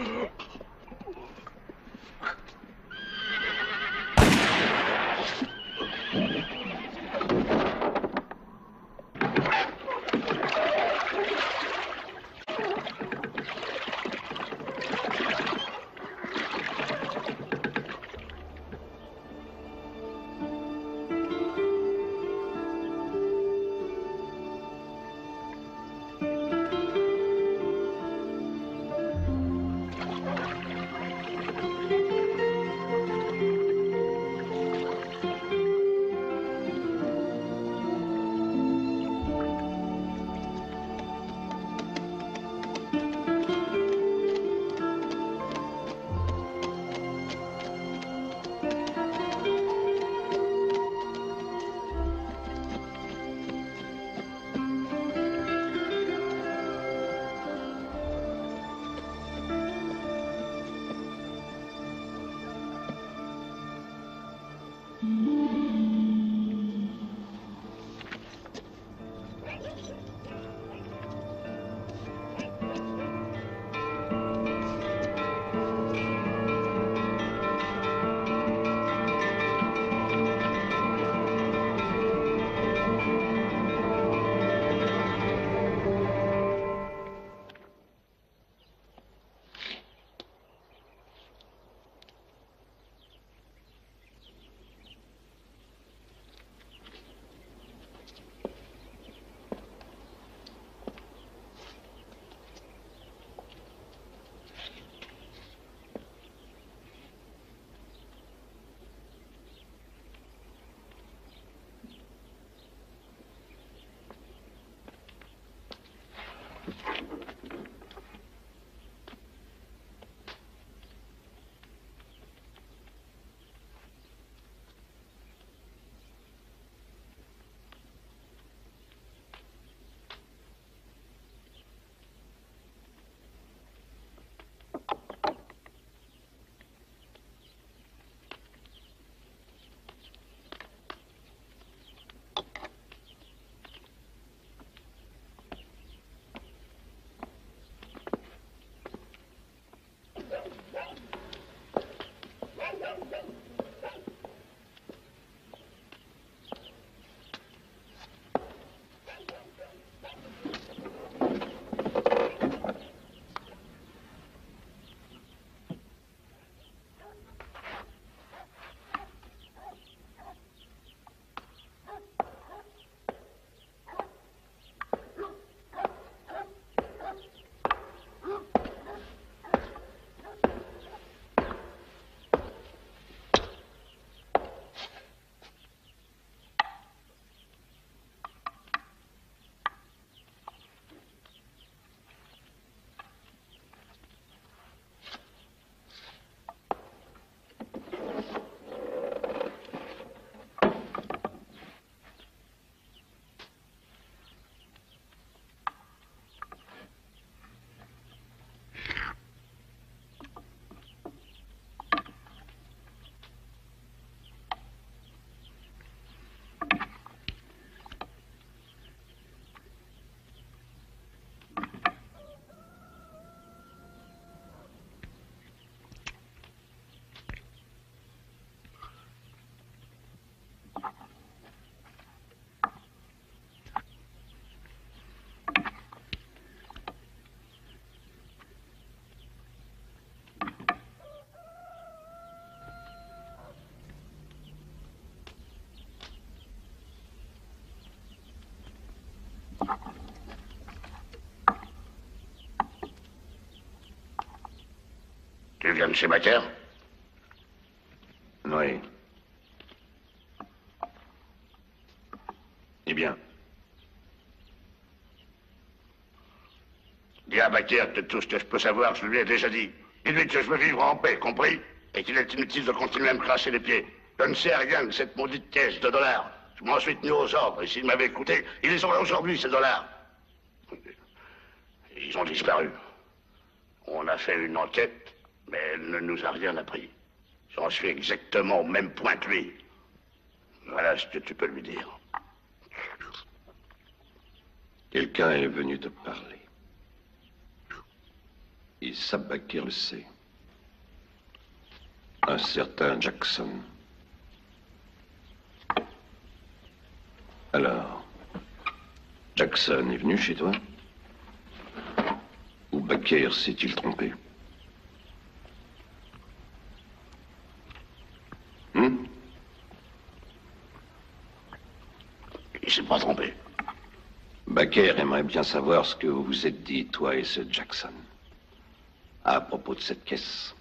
Tu viens de chez Macaire? Oui. Eh bien. Dis à Macaire que tout ce que je peux savoir, je lui ai déjà dit. Dis-lui que je veux vivre en paix, compris? Et qu'il est inutile de continuer à me cracher les pieds. Je ne sais rien de cette maudite caisse de dollars. Je m'en suis tenu aux ordres, et s'il m'avait écouté, ils les auraient aujourd'hui, ces dollars. Ils ont disparu. On a fait une enquête, mais elle ne nous a rien appris. J'en suis exactement au même point que lui. Voilà ce que tu peux lui dire. Quelqu'un est venu te parler. Et Sabakir le sait. Un certain Jackson. Alors, Jackson est venu chez toi? Ou Bakir s'est-il trompé? Il s'est pas trompé. Bakir aimerait bien savoir ce que vous vous êtes dit, toi et ce Jackson, à propos de cette caisse.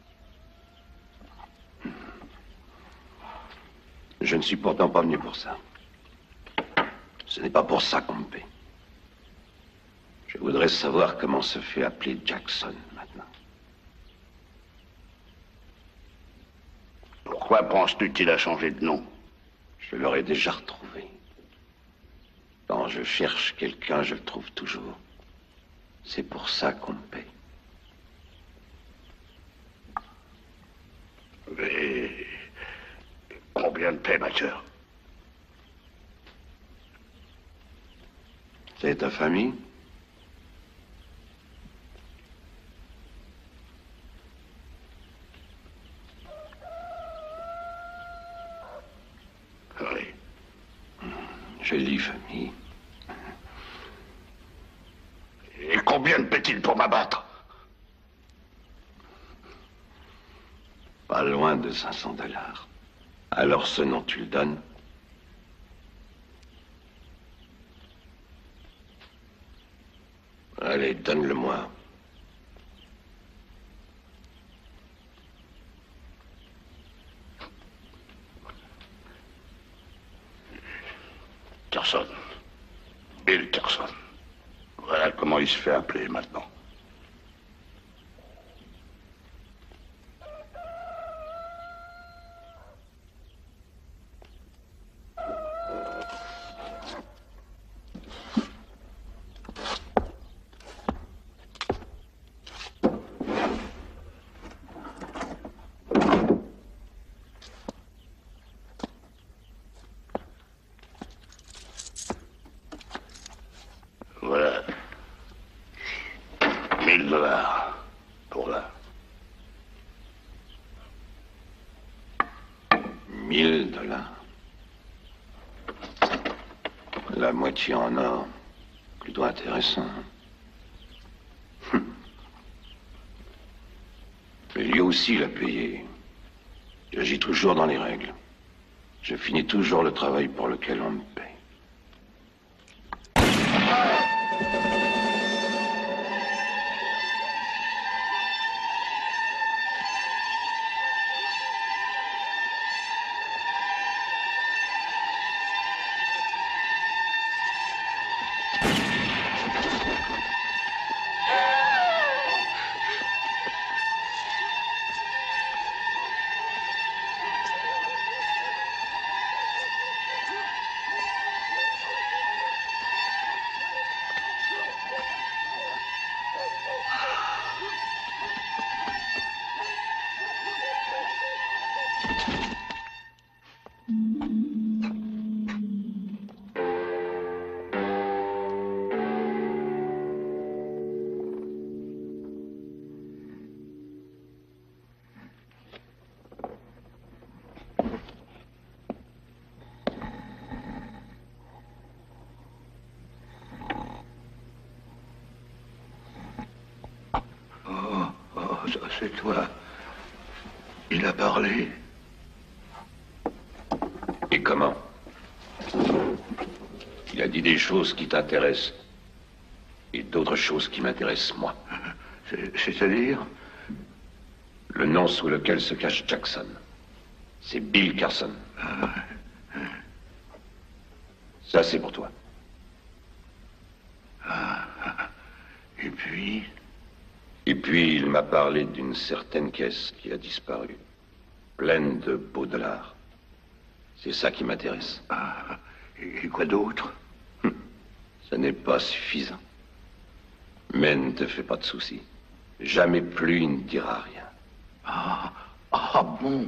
Je ne suis pourtant pas venu pour ça. Ce n'est pas pour ça qu'on me paie. Je voudrais savoir comment se fait appeler Jackson maintenant. Pourquoi penses-tu qu'il a changé de nom? Je l'aurais déjà retrouvé. Quand je cherche quelqu'un, je le trouve toujours. C'est pour ça qu'on me paie. Mais combien de paie, Mathieu? C'est ta famille? Oui. Jolie famille. Et combien de paie-t-il pour m'abattre? Pas loin de 500 $. Alors ce nom, tu le donnes? Allez, donne-le-moi. Carson. Bill Carson. Voilà comment il se fait appeler maintenant. Voilà. 1000 $ pour là. 1000 $. La moitié en or. Plutôt intéressant. Mais lui aussi l'a payé. J'agis toujours dans les règles. Je finis toujours le travail pour lequel on me paye. Ça, c'est toi. Il a parlé. Et comment? Il a dit des choses qui t'intéressent. Et d'autres choses qui m'intéressent moi. C'est-à-dire? Le nom sous lequel se cache Jackson. C'est Bill Carson. Ça, c'est pour toi. Et puis? Et puis, il m'a parlé d'une certaine caisse qui a disparu. Pleine de beaux dollars. C'est ça qui m'intéresse. Et quoi d'autre? Ça n'est pas suffisant. Mais ne te fais pas de soucis. Jamais plus il ne dira rien. Bon.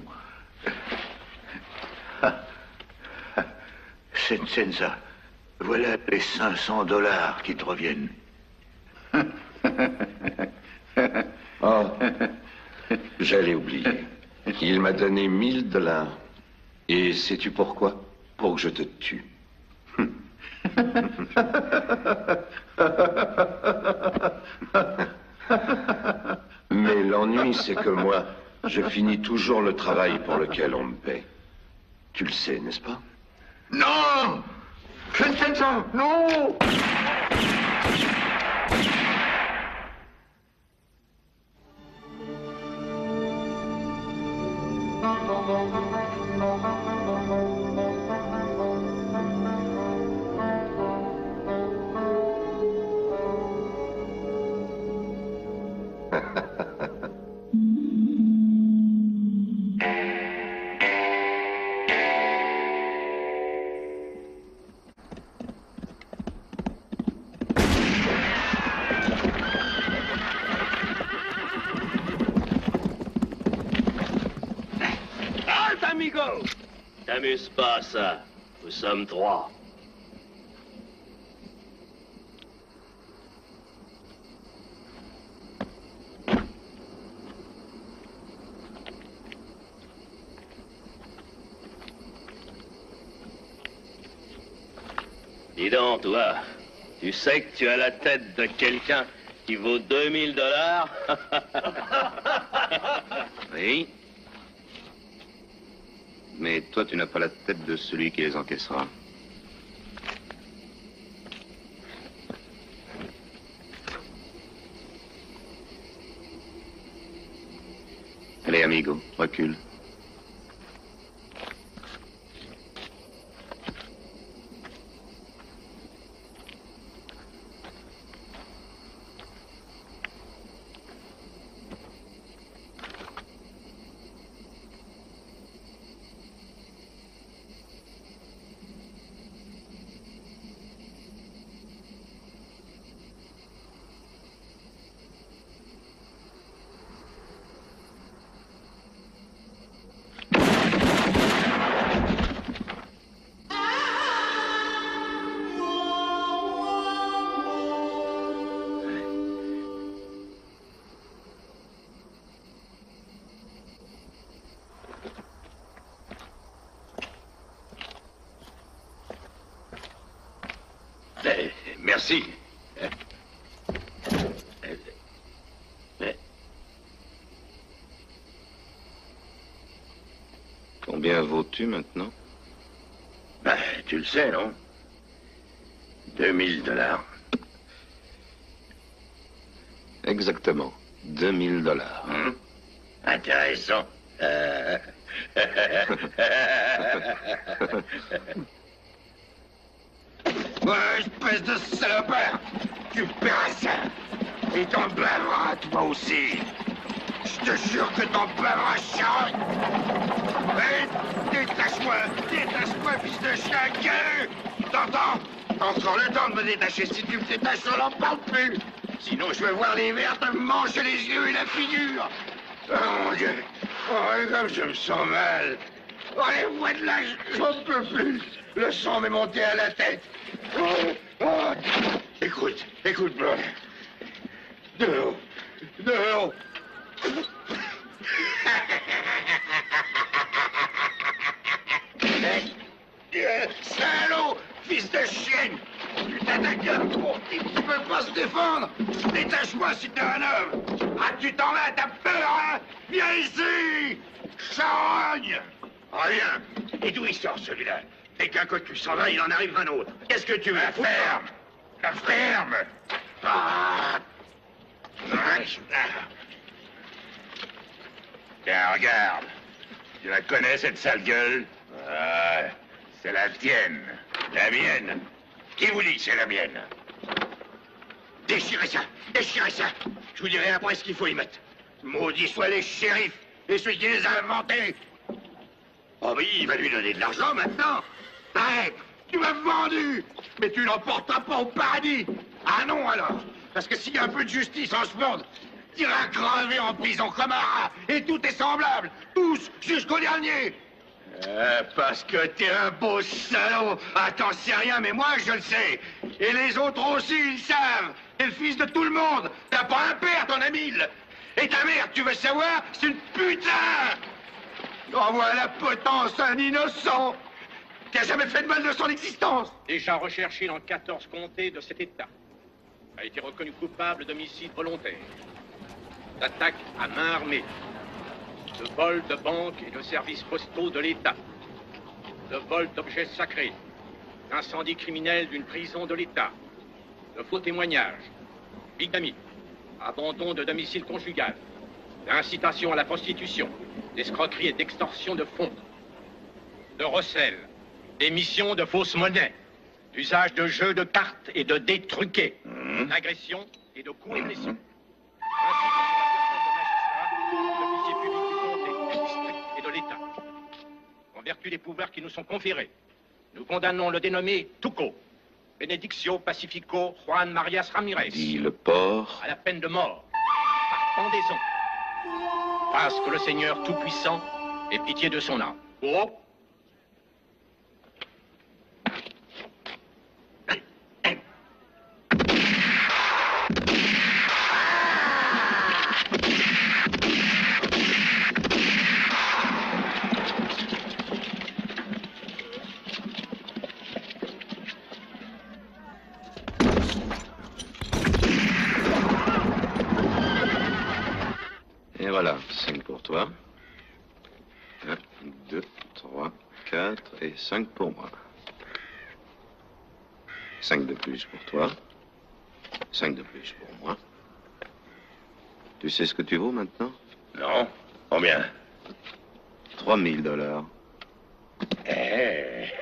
Senza, voilà les 500 $ qui te reviennent. Oh, j'allais oublier. Il m'a donné $1000. Et sais-tu pourquoi? Pour que je te tue. Mais l'ennui, c'est que moi, je finis toujours le travail pour lequel on me paie. Tu le sais, n'est-ce pas? Non! Vincenzo, non! Amigo! T'amuse pas, ça. Nous sommes 3. Dis donc, toi, tu sais que tu as la tête de quelqu'un qui vaut $2000? Oui. Mais toi, tu n'as pas la tête de celui qui les encaissera. Allez, amigo, recule. Merci. Combien vaux-tu maintenant? Ben, tu le sais, non? $2000. Exactement. $2000. Intéressant. Ouais, espèce de salopard! Tu paieras ça! Et t'en baveras, toi aussi! Je te jure que t'en baveras, charogne! Hé! Détache-moi! Détache-moi, fils de chien gueuleux! T'entends? T'as encore le temps de me détacher. Si tu me détaches, on n'en parle plus! Sinon, je vais voir les vers te manger les yeux et la figure! Oh mon Dieu! Oh, comme je me sens mal! Oh, les voix de là, j'en peux plus! Le sang m'est monté à la tête! Oh, oh. Écoute, écoute, Blonde. Dehors, dehors. Salaud, fils de chienne. Putain de gueule, il peut pas se défendre. Détache-moi si t'es un homme. Ah, tu t'en vas, t'as peur, hein? Viens ici. Charogne. Rien. Et d'où il sort, celui-là? Et qu'un coup tu s'en vas, il en arrive un autre. Qu'est-ce que tu veux? La ferme. La ferme. Ah. Tiens, regarde. Tu la connais, cette sale gueule? C'est la tienne. La mienne? Qui vous dit que c'est la mienne? Déchirez ça. Déchirez ça. Je vous dirai après ce qu'il faut y mettre. Maudits soient les shérifs et celui qui les a inventés. Oh oui, il va lui donner de l'argent maintenant. Arrête, tu m'as vendu. Mais tu n'emporteras pas au paradis. Ah non alors. Parce que s'il y a un peu de justice en ce monde, tu iras crever en prison comme un rat. Et tout est semblable. Tous, jusqu'au dernier. Parce que t'es un beau salaud. Ah, t'en sais rien, mais moi, je le sais. Et les autres aussi, ils savent. T'es le fils de tout le monde. T'as pas un père, t'en as 1000. Et ta mère, tu veux savoir, c'est une putain. Envoie à la potence un innocent qui a jamais fait de mal de son existence. Déjà recherché dans 14 comtés de cet État, a été reconnu coupable d'homicide volontaire, d'attaque à main armée, de vol de banques et de services postaux de l'État, de vol d'objets sacrés, d'incendie criminel d'une prison de l'État, de faux témoignages, bigamie, abandon de domicile conjugal, d'incitation à la prostitution, d'escroquerie et d'extorsion de fonds, de recel, d'émission de fausses monnaies, d'usage de jeux de cartes et de dés truqués, d'agression et de coups et blessures. Ainsi que sur la personne de magistrats, d'officiers publics du comté, du district et de l'État. En vertu des pouvoirs qui nous sont conférés, nous condamnons le dénommé Tuco, Benedictio Pacifico Juan Marias Ramirez, Dit le porc. à la peine de mort, par pendaison. Fasse que le Seigneur Tout-Puissant ait pitié de son âme. Oh! Et voilà, 5 pour toi. 1, 2, 3, 4 et 5 pour moi. 5 de plus pour toi. 5 de plus pour moi. Tu sais ce que tu vaux maintenant? Non? Combien? 3000 $. Eh.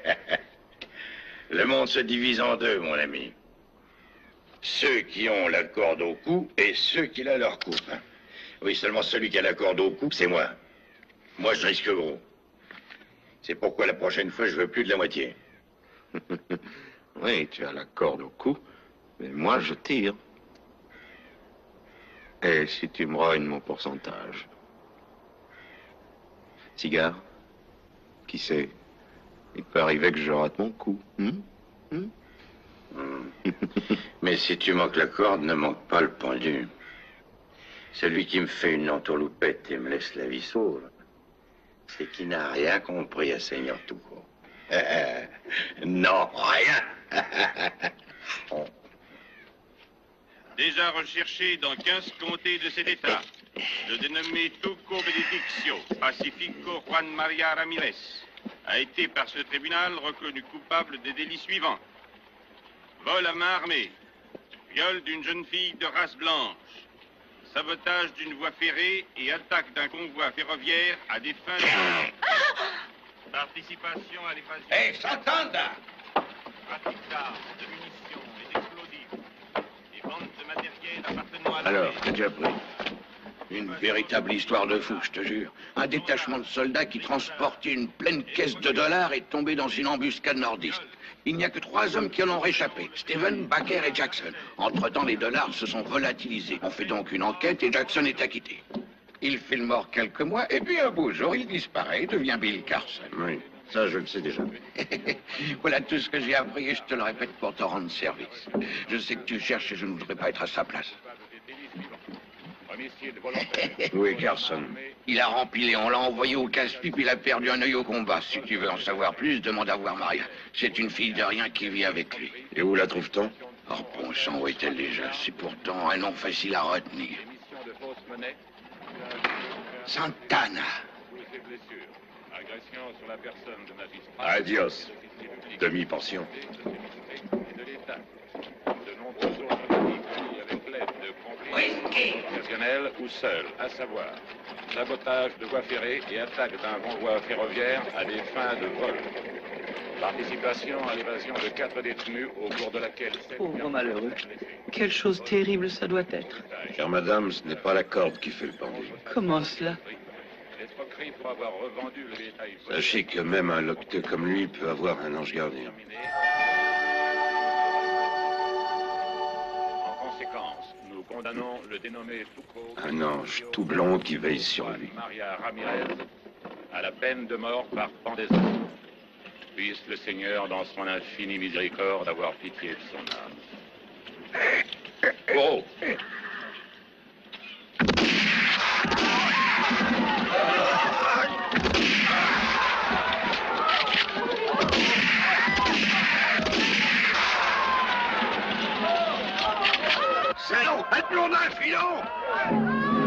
Le monde se divise en deux, mon ami. Ceux qui ont la corde au cou et ceux qui la leur coupent. Oui, seulement celui qui a la corde au cou, c'est moi. Moi, je risque gros. C'est pourquoi la prochaine fois, je veux plus de la moitié. Oui, tu as la corde au cou, mais moi, je tire. Et si tu me rognes mon pourcentage? Cigare? Qui sait? Il peut arriver que je rate mon coup. Mais si tu manques la corde, ne manque pas le pendu. Celui qui me fait une entourloupette et me laisse la vie sauve, c'est qu'il n'a rien compris à Seigneur Tuco. Non, rien. Déjà recherché dans 15 comtés de cet État, le dénommé Tuco Benedictio Pacifico Juan Maria Ramirez a été par ce tribunal reconnu coupable des délits suivants: vol à main armée, viol d'une jeune fille de race blanche, sabotage d'une voie ferrée et attaque d'un convoi ferroviaire à des fins de... Participation à l'évasion... Hé, s'entendent! Trafic d'armes, de munitions et d'explosifs. Et vente de matériel appartenant à la... Alors, t'as déjà pris? Une véritable histoire de fou, je te jure. Un détachement de soldats qui transportait une pleine caisse de dollars est tombé dans une embuscade nordiste. Il n'y a que 3 hommes qui en ont réchappé, Steven, Baker et Jackson. Entre-temps, les dollars se sont volatilisés. On fait donc une enquête et Jackson est acquitté. Il fait le mort quelques mois, et puis un beau jour, il disparaît et devient Bill Carson. Oui, ça je le sais déjà. Voilà tout ce que j'ai appris et je te le répète pour te rendre service. Je sais que tu cherches et je ne voudrais pas être à sa place. Oui, Carson. Il a rempli on l'a envoyé au casse-pipe, il a perdu un œil au combat. Si tu veux en savoir plus, demande à voir Maria. C'est une fille de rien qui vit avec lui. Et où la trouve-t-on? Oh, bon sang, où est-elle déjà? C'est pourtant un nom facile à retenir. Santana. Adios. Demi-pension. Occasionnel ou seul, à savoir sabotage de voies ferrées et attaque d'un convoi ferroviaire à des fins de vol. Participation à l'évasion de 4 détenus au cours de laquelle... Pauvre malheureux. Quelle chose terrible ça doit être. Car madame, ce n'est pas la corde qui fait le pendu. Comment cela? L'escroquerie pour avoir revendu le détail... Sachez que même un loqueteux comme lui peut avoir un ange gardien. En conséquence, nous condamnons le dénommé Tuco... Un ange tout blond qui veille sur lui. Maria Ramirez à la peine de mort par pendaison. Puisse le Seigneur, dans son infinie miséricorde, avoir pitié de son âme. Oh. Salaud, un blondin, filon!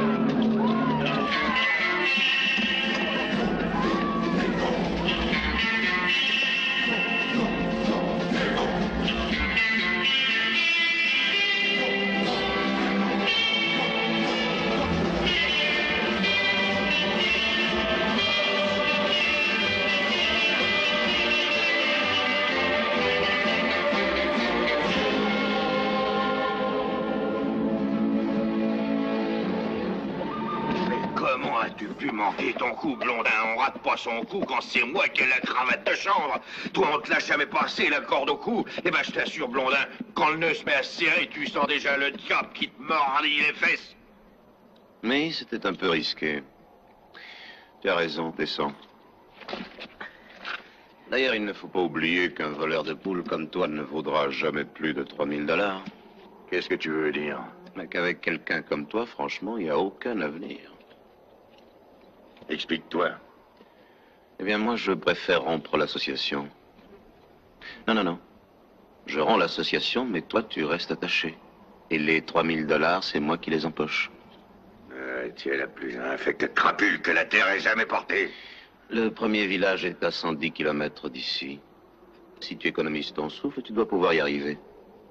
Comment as-tu pu manquer ton coup, blondin? On rate pas son coup quand c'est moi qui ai la cravate de chambre. Toi, on te l'a jamais passé, la corde au cou. Eh ben, je t'assure, blondin, quand le nœud se met à se serrer, tu sens déjà le diable qui te mordit les fesses. Mais c'était un peu risqué. Tu as raison, descends. D'ailleurs, il ne faut pas oublier qu'un voleur de poules comme toi ne vaudra jamais plus de 3000 $. Qu'est-ce que tu veux dire? Mais qu'avec quelqu'un comme toi, franchement, il n'y a aucun avenir. Explique-toi. Eh bien, moi, je préfère rompre l'association. Non, non, non. Je rends l'association, mais toi, tu restes attaché. Et les 3000 $, c'est moi qui les empoche. Tu es la plus infecte crapule que la Terre ait jamais portée. Le premier village est à 110 km d'ici. Si tu économises ton souffle, tu dois pouvoir y arriver.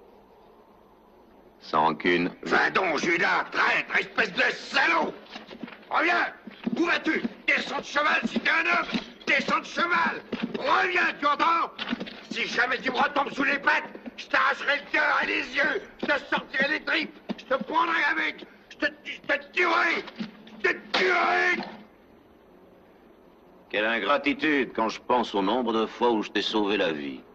Sans rancune. Va donc, Judas, traître, espèce de salaud! Reviens! Où vas-tu? Descends de cheval si t'es un homme! Descends de cheval! Reviens, tu entends? Si jamais tu me retombes sous les pattes, je t'arracherai le cœur et les yeux! Je te sortirai les tripes! Je te prendrai avec! Je te tuerai! Je te tuerai! Quelle ingratitude quand je pense au nombre de fois où je t'ai sauvé la vie.